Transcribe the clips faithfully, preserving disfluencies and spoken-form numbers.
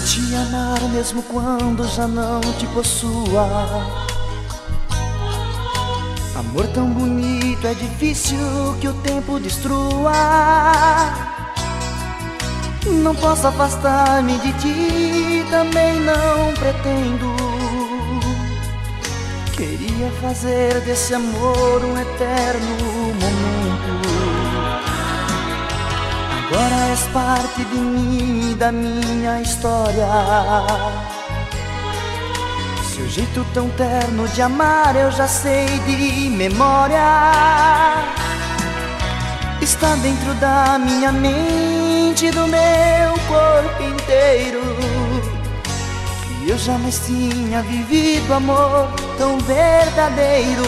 te amar mesmo quando já não te possua. Amor tão bonito é difícil que o tempo destrua. Não posso afastar-me de ti, também não pretendo. Queria fazer desse amor um eterno momento. Agora és parte de mim, da minha história. Seu jeito tão terno de amar eu já sei de memória. Está dentro da minha mente, do meu corpo inteiro. E eu jamais tinha vivido amor tão verdadeiro.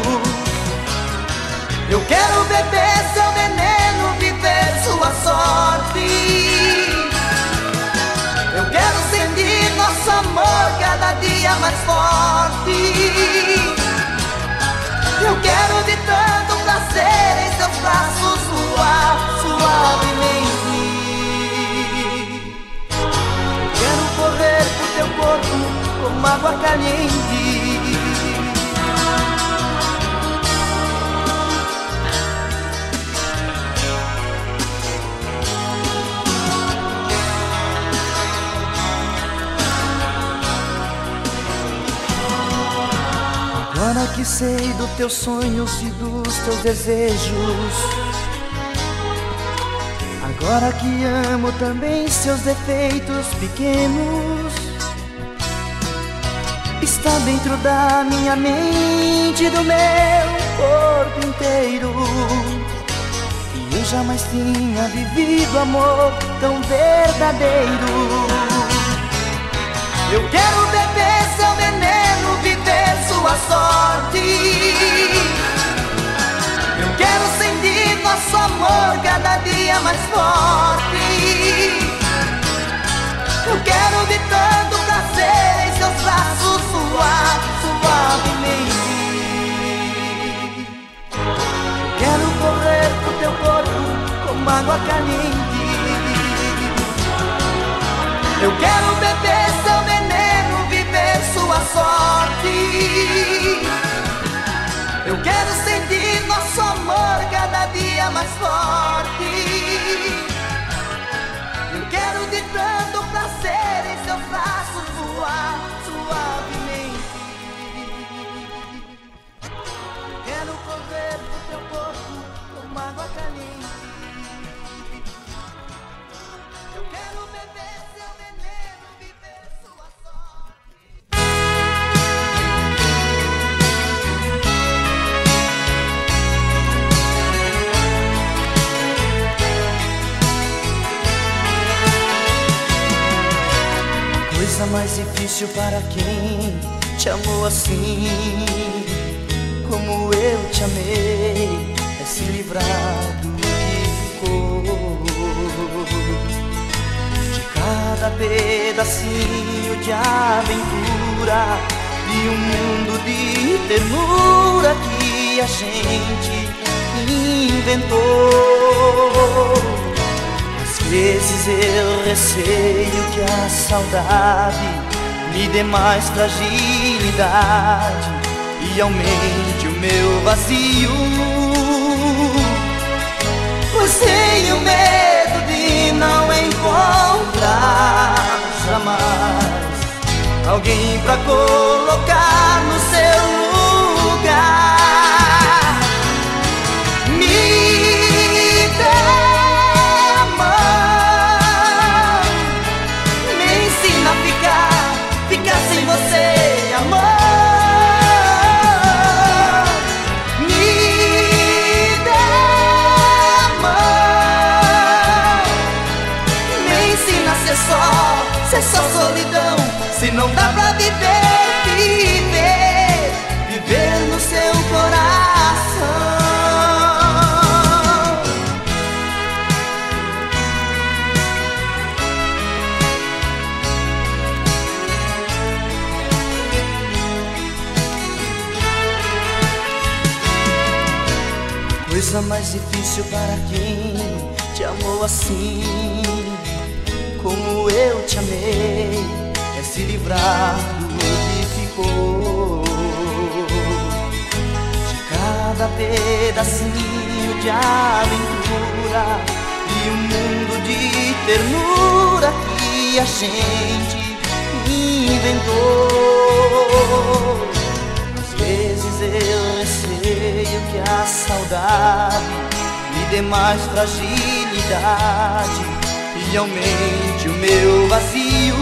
Eu quero beber seu veneno, viver sua sorte. Eu quero sentir nosso amor cada dia mais forte. Eu quero de tanto prazer em seus braços voar suavemente. Eu quero correr por teu corpo como água caliente. Agora que sei dos teus sonhos e dos teus desejos, agora que amo também seus defeitos pequenos, está dentro da minha mente, do meu corpo inteiro. E eu jamais tinha vivido amor tão verdadeiro. Eu quero beber seu veneno, viver sua sorte. Eu quero sentir nosso amor cada dia mais forte. Eu quero de tanto prazer em seus braços voar suavemente. Eu quero correr pro teu corpo como água caliente. Eu quero beber seu veneno, viver sua sorte. Eu quero sentir nosso amor cada dia mais forte. Eu quero de tanto prazer em seus braços voar suavemente. Eu quero correr pro teu corpo como água caliente. Eu quero beber seu veneno, viver sua sorte. Coisa mais difícil para quem te amou assim como eu te amei é se livrar do que ficou. Cada pedacinho de aventura e um mundo de ternura que a gente inventou. Às vezes eu receio que a saudade me dê mais fragilidade e aumente o meu vazio, pois tenho medo de não encontrar jamais alguém pra colocar no seu lugar. Me dê a mão, me ensina a ficar, ficar sem você, amor. Ser só solidão, se não dá pra viver, viver, viver no seu coração. Coisa mais difícil para quem te amou assim como eu te amei se livrar do que ficou, de cada pedacinho de aventura e um mundo de ternura que a gente inventou. Às vezes eu receio que a saudade me dê mais fragilidade e aumente o meu vazio,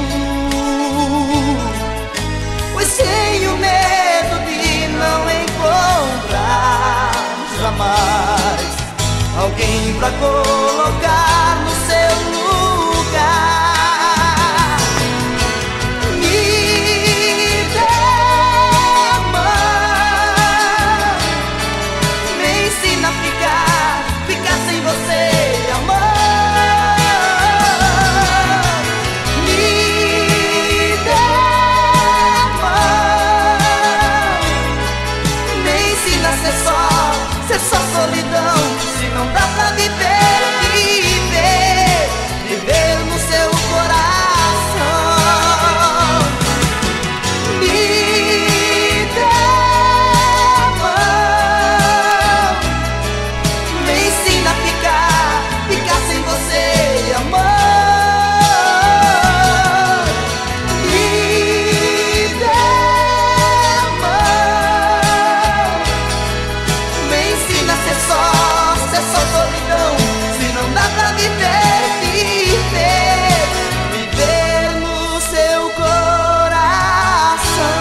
pois tenho medo de não encontrar jamais alguém pra colocar no seu lugar. Me dê a mão, me ensina a ficar, ficar sem você, amor. Ser só solidão, se não dá pra viver, viver, viver no seu coração. Me dê a mão, me ensina a ficar, ficar sem você, amor. Me dê a mão, ser só, ser só solidão, se não dá pra viver, viver, viver no seu coração.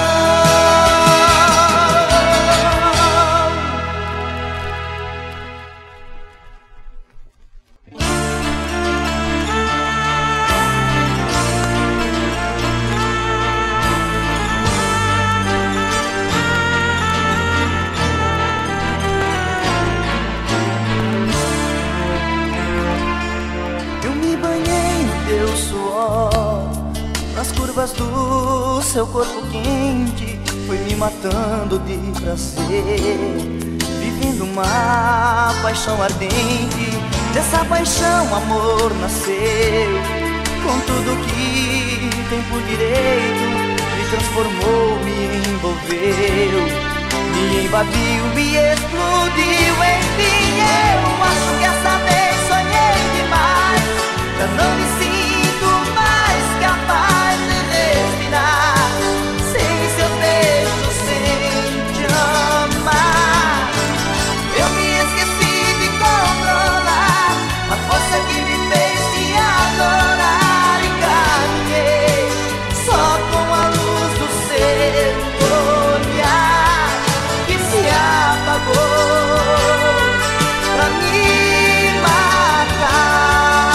Nas curvas do seu corpo quente, foi me matando de prazer, vivendo uma paixão ardente. Dessa paixão amor nasceu, com tudo que tem por direito, me transformou, me envolveu, me invadiu, me explodiu. Enfim, eu acho que essa vez sonhei demais, já não me sinto mais capaz de respirar sem seus beijos, sem te amar. Eu me esqueci de controlar a força que me fez te adorar e caminhei só com a luz do seu olhar que se apagou pra me matar.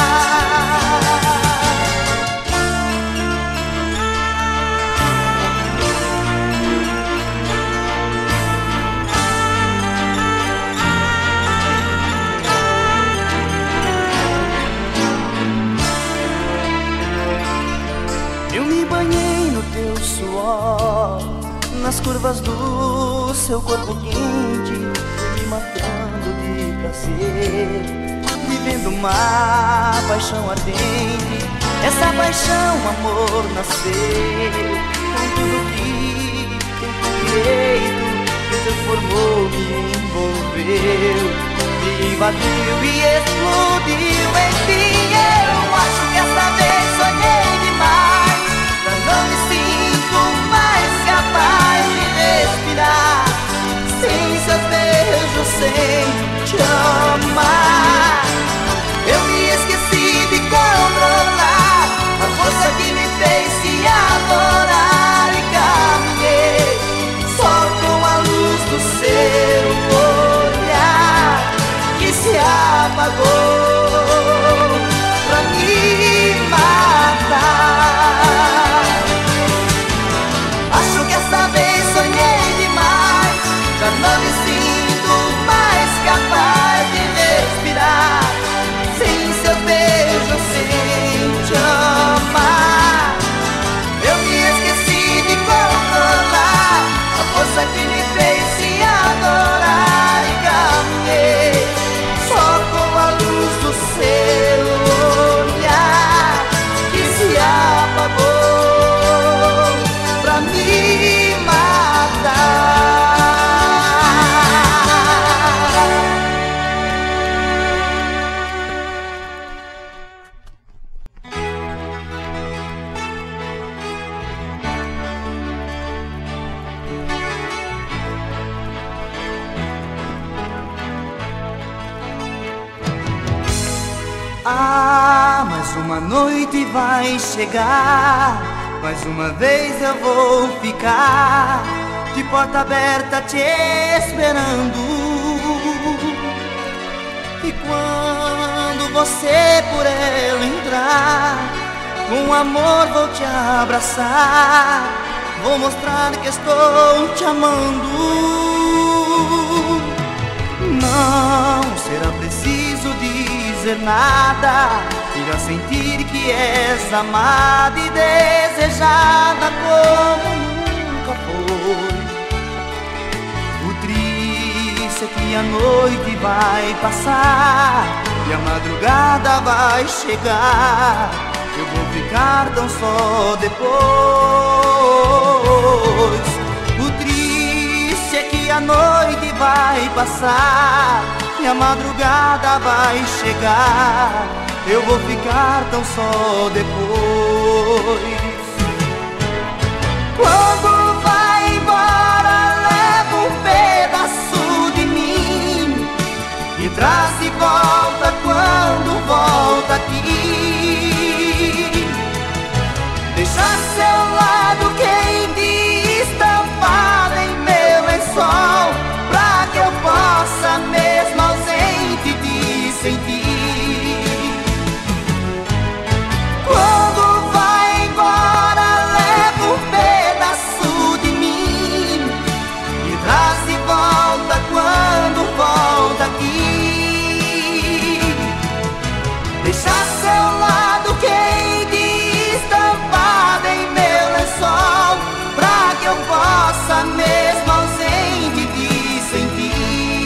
Eu me banhei no teu suor, nas curvas do seu corpo quente, me matando de prazer, vivendo uma paixão ardente. Essa paixão, amor, nasceu com tudo que tem por direito, me transformou, me envolveu, me invadiu e explodiu. Enfim, eu acho que essa vez sonhei demais, já não me sinto mais capaz de respirar sem seus beijos, sem te amar. Eu me esqueci de controlar a força que me fez te adorar e caminhei só com a luz do seu olhar que se apagou pra me matar. uma noite vai chegar, mais uma vez eu vou ficar de porta aberta te esperando. E quando você por ela entrar, com amor vou te abraçar, vou mostrar que estou te amando. Não será preciso dizer nada, irá sentir que és amada e desejada como nunca foi. O triste é que a noite vai passar e a madrugada vai chegar, eu vou ficar tão só depois. O triste é que a noite vai passar e a madrugada vai chegar, eu vou ficar tão só depois. Quando vai embora, leva um pedaço de mim e traz de volta quando volta aqui. Deixa seu lado quente estampado em meu lençol, pra que eu possa, mesmo ausente, te sentir. Quando vai embora, leva um pedaço de mim e traz de volta quando volta aqui. Deixa seu lado quente estampado em meu lençol, pra que eu possa, mesmo ausente, te sentir.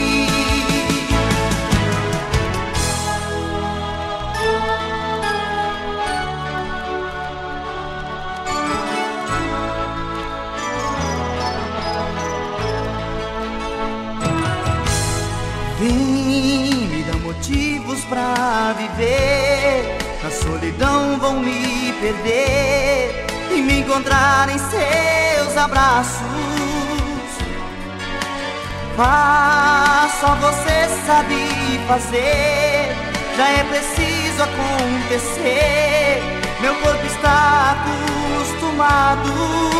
Vem, me dá motivos pra viver, na solidão vou me perder e me encontrar em seus abraços. Mas só você sabe fazer, já é preciso acontecer, meu corpo está acostumado.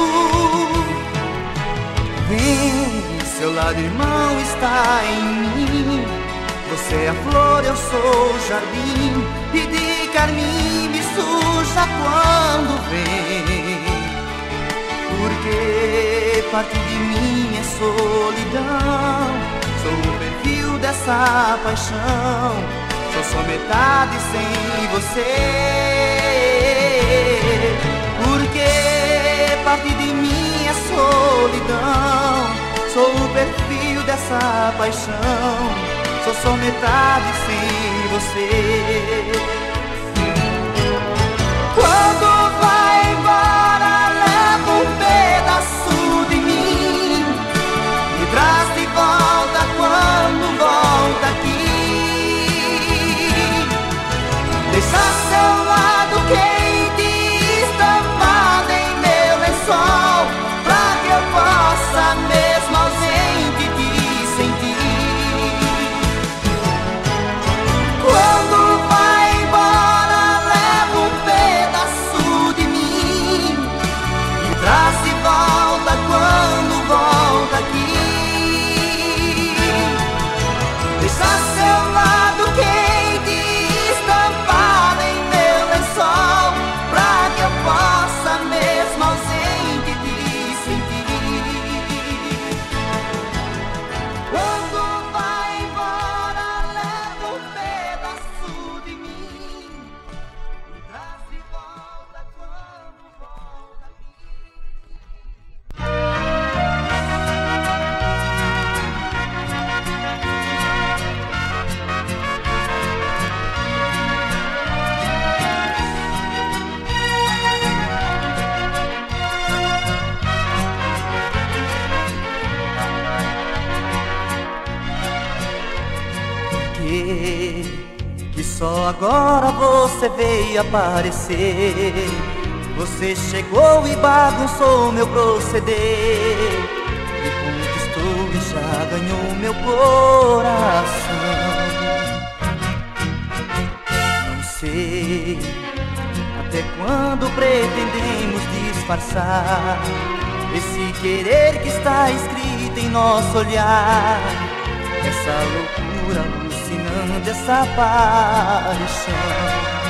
Vem, seu lado irmão está em mim, você é a flor, eu sou o jardim, e de carmim me suja quando vem. Porque parte de mim é solidão, sou o perfil dessa paixão, sou só metade sem você. Porque parte de mim é solidão, sou o perfil dessa paixão, sou só metade sem você. Quando vai embora, leva um pedaço de mim e traz de volta quando volta aqui. Deixa seu lado quente estampado em meu lençol, pra que eu possa, mesmo ausente, te sentir. Quando vai embora, leva um pedaço de mim e traz de volta quando volta aqui. Deixa seu lado quente estampado em meu lençol, pra que eu possa, mesmo ausente, te sentir. Quando vai embora, leva um pedaço de mim e traz de volta quando volta aqui. Que, que só agora você veio aparecer, você chegou e bagunçou meu proceder, me conquistou e já ganhou meu coração. Não sei Até quando pretendemos disfarçar esse querer que está escrito em nosso olhar? Essa loucura alucinante, essa paixão.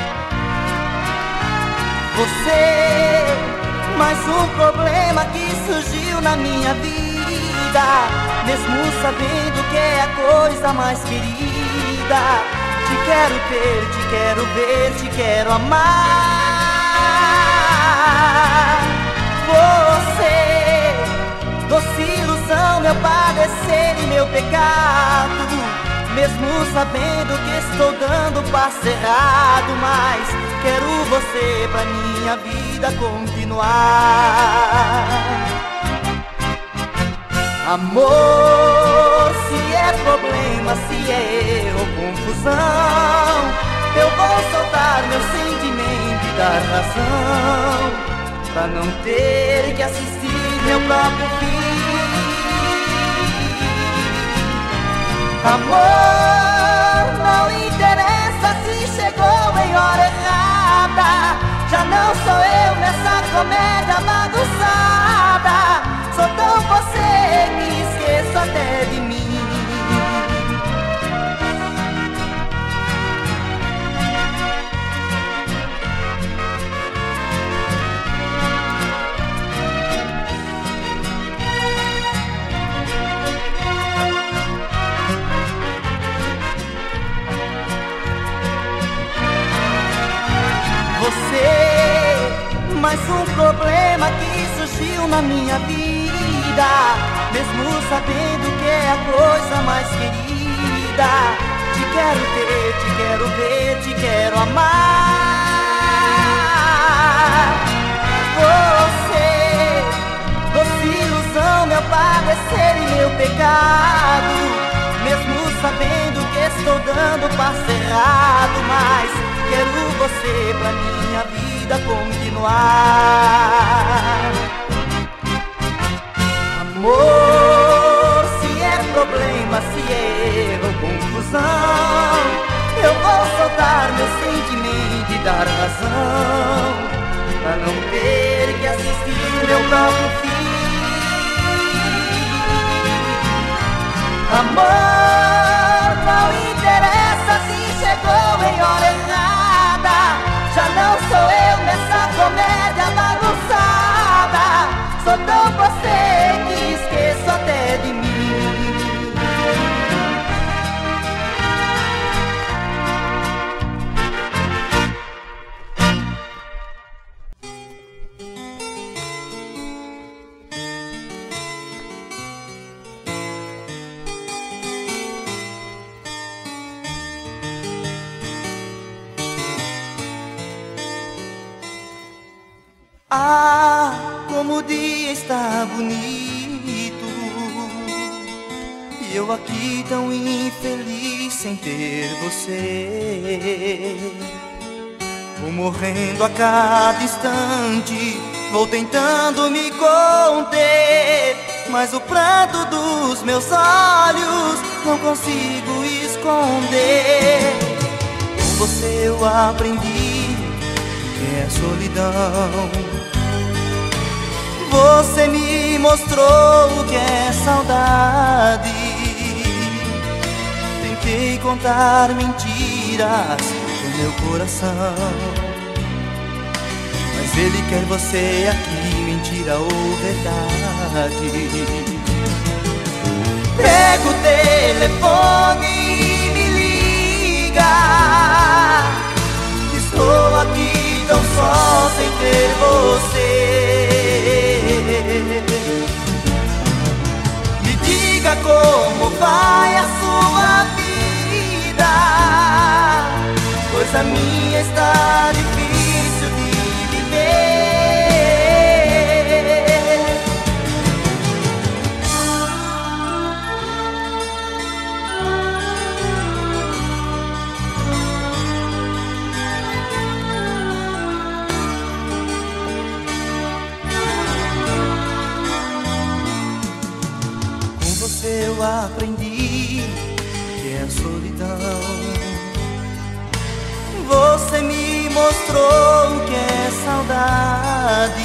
Você, mais um problema que surgiu na minha vida, mesmo sabendo que é a coisa mais querida. Te quero ter, te quero ver, te quero amar. Você, doce ilusão, meu padecer e meu pecado, mesmo sabendo que estou dando passo errado, mas quero você pra minha vida continuar. Amor, se é problema, se é erro, confusão, eu vou soltar meu sentimento e dar razão, pra não ter que assistir meu próprio fim. Amor, não interessa se chegou em hora errada, já não sou eu nessa comédia bagunçada. Sou tão você que esqueço até de mim. Você, mais um problema que surgiu na minha vida, mesmo sabendo que é a coisa mais querida. Te quero ter, te quero ver, te quero amar. Você, doce ilusão, meu padecer e meu pecado, mesmo sabendo que estou dando passo errado, mas quero você pra minha vida continuar. Amor, se é problema, se é erro, confusão, eu vou soltar meu sentimento e dar razão, pra não ter que assistir meu próprio fim. Amor, não interessa se chegou em hora errada, já não sou eu nessa comédia bagunçada. Sou tão você que esqueço até de mim. Ah, como o dia está bonito, e eu aqui tão infeliz sem ter você. Vou morrendo a cada instante, vou tentando me conter, mas o pranto dos meus olhos não consigo esconder. Com você eu aprendi que é a solidão. Você me mostrou o que é saudade. Tentei contar mentiras pro meu coração, mas ele quer você aqui, mentira ou verdade. Pega o telefone e me liga, estou aqui tão só sem ter você. Me diga como vai a sua vida, pois a minha está difícil de viver. Eu aprendi que é a solidão. Você me mostrou o que é saudade.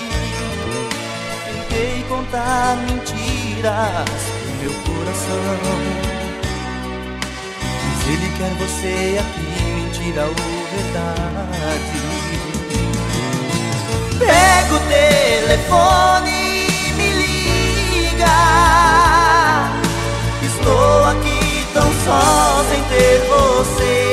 Tentei contar mentiras pro meu coração, mas ele quer você aqui, mentira ou verdade. Pega o telefone e me liga. Estou aqui tão só sem ter você.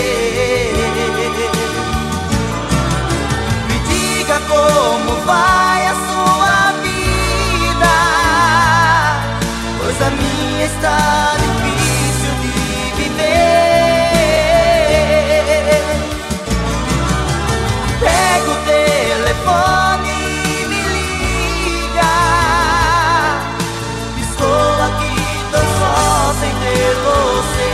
Me diga como vai a sua vida, pois a minha está difícil de viver. Pega o telefone e me liga. Estou aqui tão só sem ter você.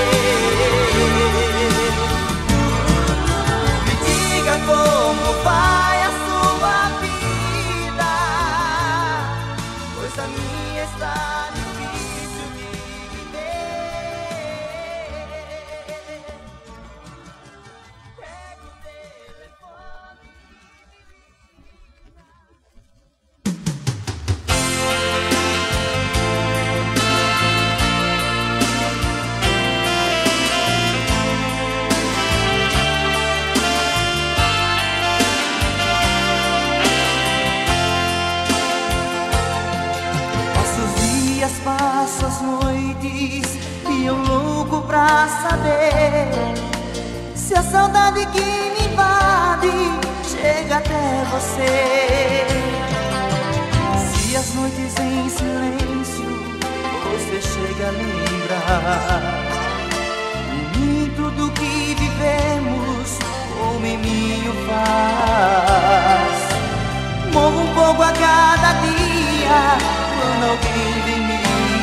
Me diga como vai a sua vida, pois a minha está difícil de viver. Pega o telefone. Passo os dias, passo as noites, e eu louco pra saber se a saudade que me invade chega até você. Se as noites em silêncio você chega a lembrar de mim, tudo que vivemos como em mim o faz. Morro um pouco a cada dia quando alguém vem me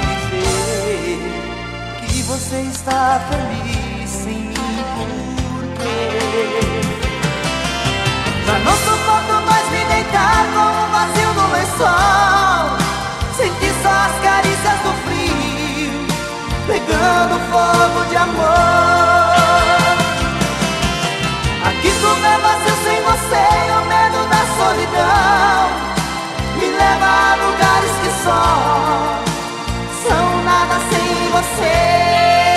dizer que você está feliz sem mim. Por quê? Já não suporto mais me deitar com um vazio no lençol, sentir só as carícias do frio pegando fogo de amor. Aqui tudo é vazio sem você, e o medo da solidão me leva a lugares que só são nada sem você.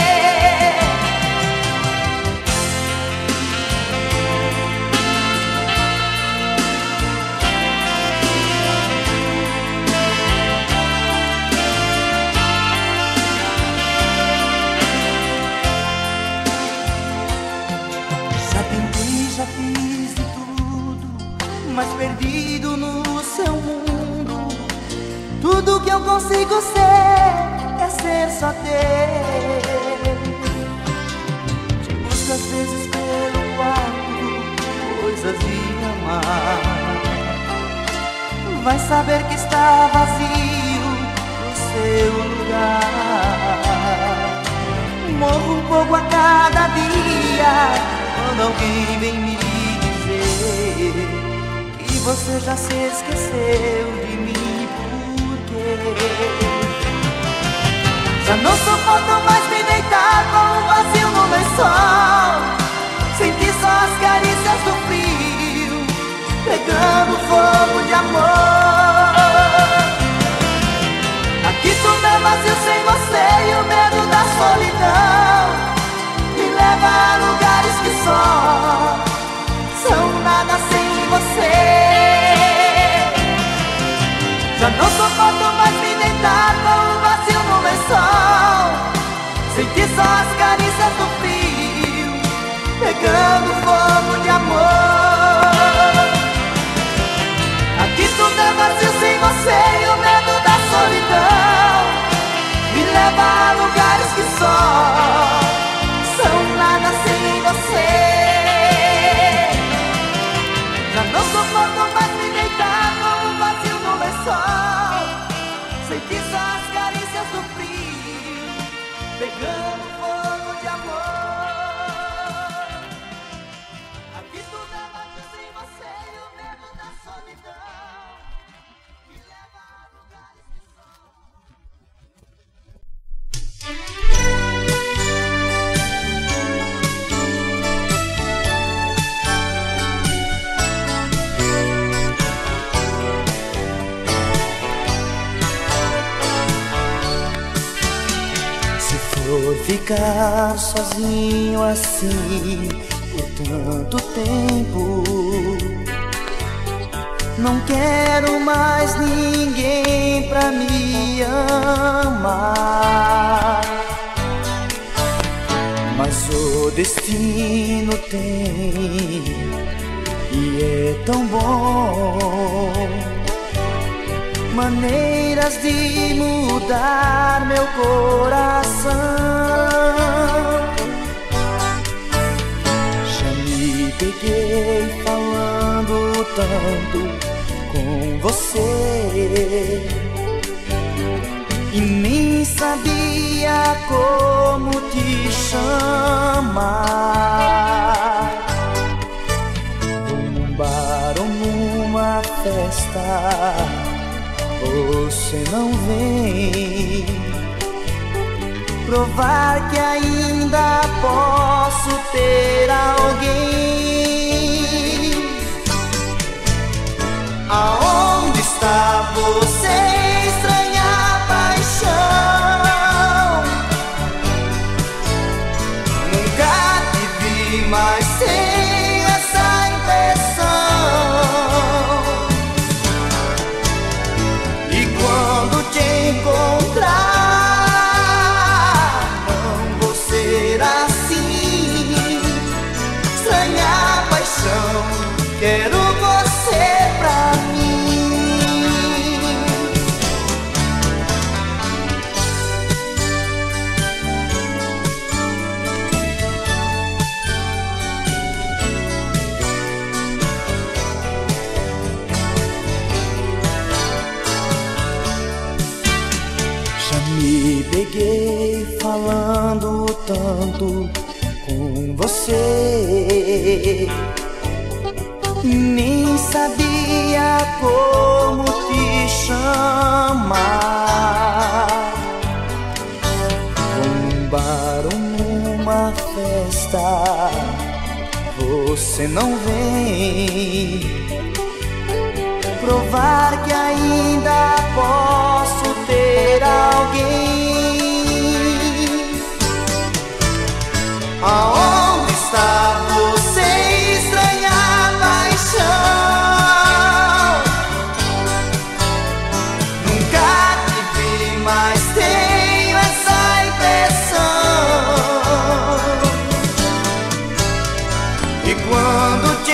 Já tentei, já fiz de tudo, mas perdido no seu mundo. Tudo que eu consigo ser é ser só ter. Te busco às vezes pelo quarto, coisas de amar. Vai saber que está vazio o seu lugar. Morro um pouco a cada dia quando alguém vem me dizer que você já se esqueceu de mim. Já não suporto mais me deitar com um vazio no lençol, sentir só as carícias do frio pegando fogo de amor. Aqui tudo é vazio sem você, e o medo da solidão me leva a lugares que só são nada sem você. Já não suporto mais me deitar com um vazio no lençol, sentir só as carícias do frio pegando fogo de amor. Aqui tudo é vazio sem você, e o medo da solidão me leva a lugares que só são nada sem você. Já não suporto mais me deitar com um vazio no lençol, sentir só as carícias do frio pegando fogo. ficar sozinho assim por tanto tempo. Não quero mais ninguém pra me amar, mas o destino tem e é tão bom maneiras de mudar meu coração. Já me peguei falando tanto com você e nem sabia como te chamar. Num bar ou numa festa você não vem provar que ainda posso ter alguém. Aonde está você, estranha paixão? Nunca te vi mais sem essa impressão. E quando te encontrar, não vou ser assim. Estranha paixão, quero você pra mim. Já me peguei falando tanto com você e nem sabia como te chamar. Num bar ou numa festa você não vem provar que ainda posso ter alguém. Aonde está você, estranha paixão? Nunca te vi, mas tenho essa impressão. E quando te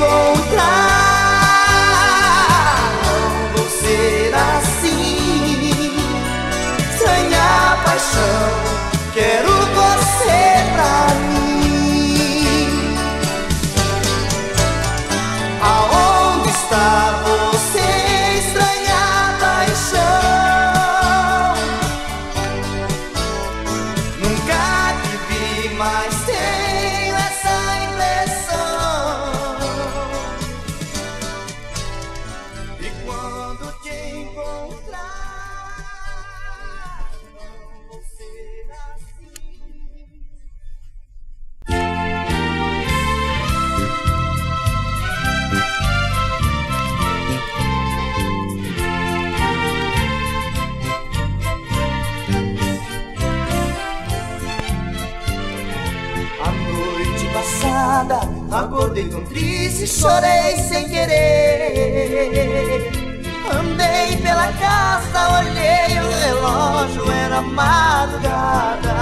encontrar, não vou ser assim. Estranha paixão, quero você pra mim. Aonde está você, estranha paixão? Nunca te vi, mas tenho essa impressão. E quando te encontrar, não vou ser assim. A noite passada acordei tão triste, chorei sem querer. Andei pela casa, olhei o relógio, era madrugada.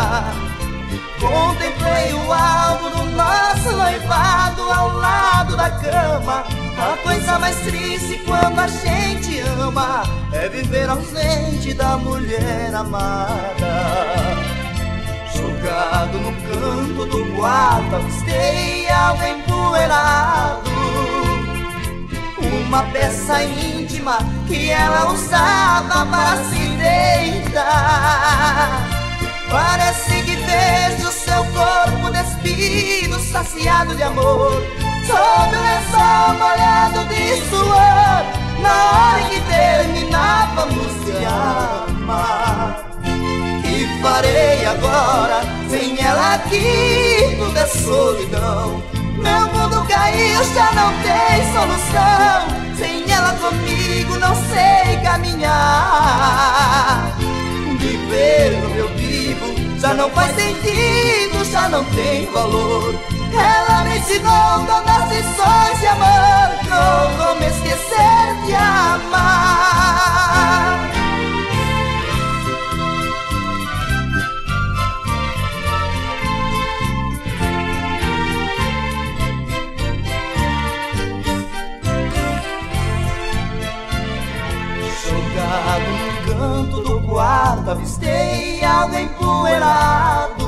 Contemplei o álbum do nosso noivado ao lado da cama. A coisa mais triste quando a gente ama é viver ausente da mulher amada. Jogado no canto do quarto, avistei algo empoeirado, uma peça íntima que ela usava para se deitar. Parece que vejo seu corpo despido, saciado de amor, sob o lençol molhado de suor, na hora que terminávamos de amar. Que farei agora, sem ela aqui tudo é solidão. Meu mundo caiu, já não tem solução. Sem ela comigo não sei caminhar. Viver no meu vivo já não faz sentido, já não tem valor. Ela me ensinou todas as lições de amor, não vou me esquecer de amar. Jogado no canto do quarto, avistei algo empoeirado,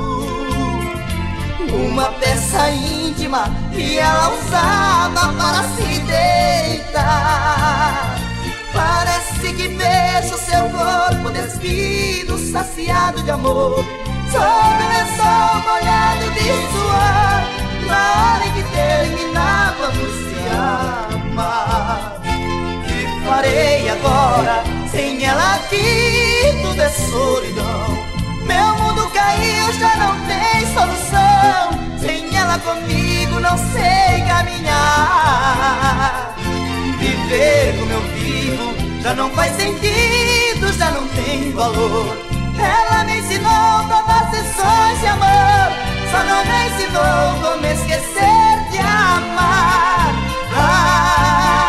uma peça íntima que ela usava para se deitar. Parece que vejo seu corpo despido, saciado de amor, sob o lençol molhado de suor, na hora em que terminávamos de amar. Que farei agora? Sem ela aqui tudo é solidão. Meu mundo caiu, já não tem solução. Sem ela comigo não sei caminhar. Viver como eu vivo já não faz sentido, já não tem valor. Ela me ensinou todas as lições de amor, só não me ensinou como esquecer de amar. Ah,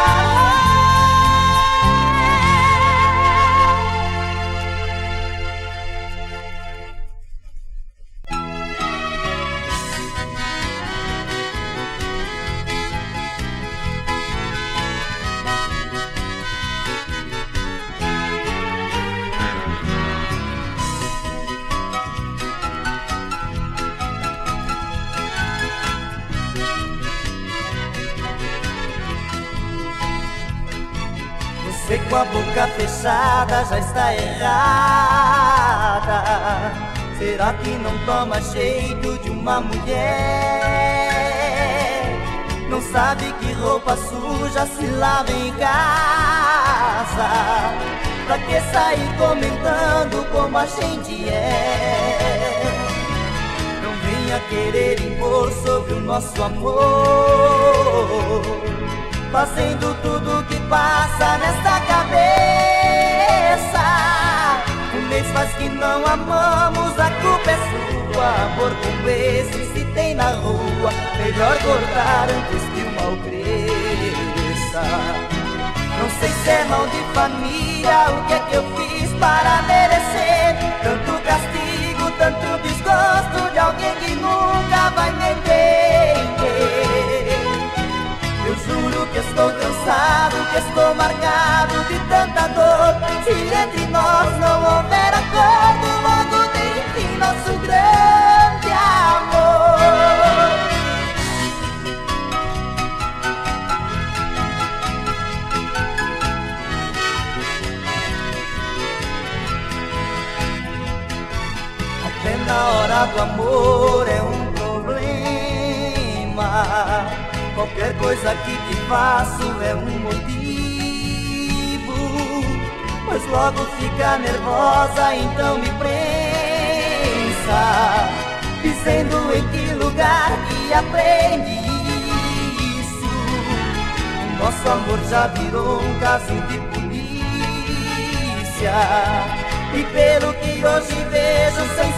você com a boca fechada já está errada. Será que não toma jeito de uma mulher? Não sabe que roupa suja se lava em casa? Pra que sair comentando como a gente é? Não venha querer impor sobre o nosso amor, fazendo tudo que passa nesta cabeça. Um mês faz que não amamos, a culpa é sua. Amor como esse se tem na rua, melhor cortar antes que o mal cresça. Não sei se é mal de família, o que é que eu fiz para merecer tanto castigo, tanto desgosto de alguém que nunca vai me entender. Eu juro que estou cansado, que estou marcado de tanta dor. Se entre nós não houver acordo, logo tem fim nosso grande amor. Até na hora do amor é um problema. Qualquer coisa que te faço é um motivo, pois logo fica nervosa, então me prensa, dizendo em que lugar que aprende isso. O nosso amor já virou um caso de polícia, e pelo que hoje vejo sem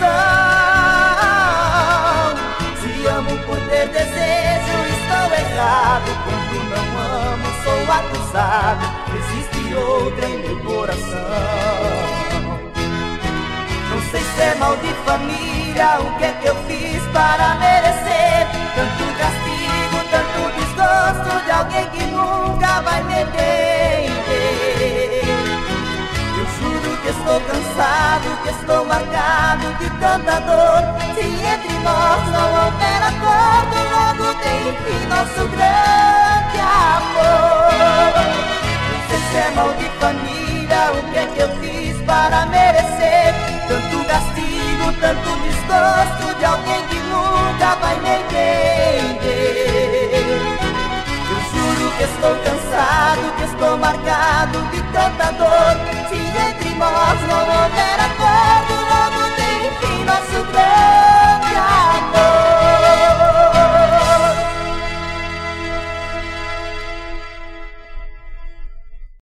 solução. Se amo por ter desejo, estou errado. Quando não amo, sou acusado. Existe outra em meu coração. Não sei se é mal de família, o que é que eu fiz para merecer tanto castigo, tanto desgosto de alguém que nunca vai me entender. Eu juro que estou cansado, que estou marcado de tanta dor. Se entre nós não houver acordo, logo tem fim nosso grande amor. Não sei se é mal de família, o que é que eu fiz para merecer tanto castigo, tanto desgosto de alguém que nunca vai me entender. Eu juro que estou cansado, que estou marcado de tanta dor. Se entre nós não houver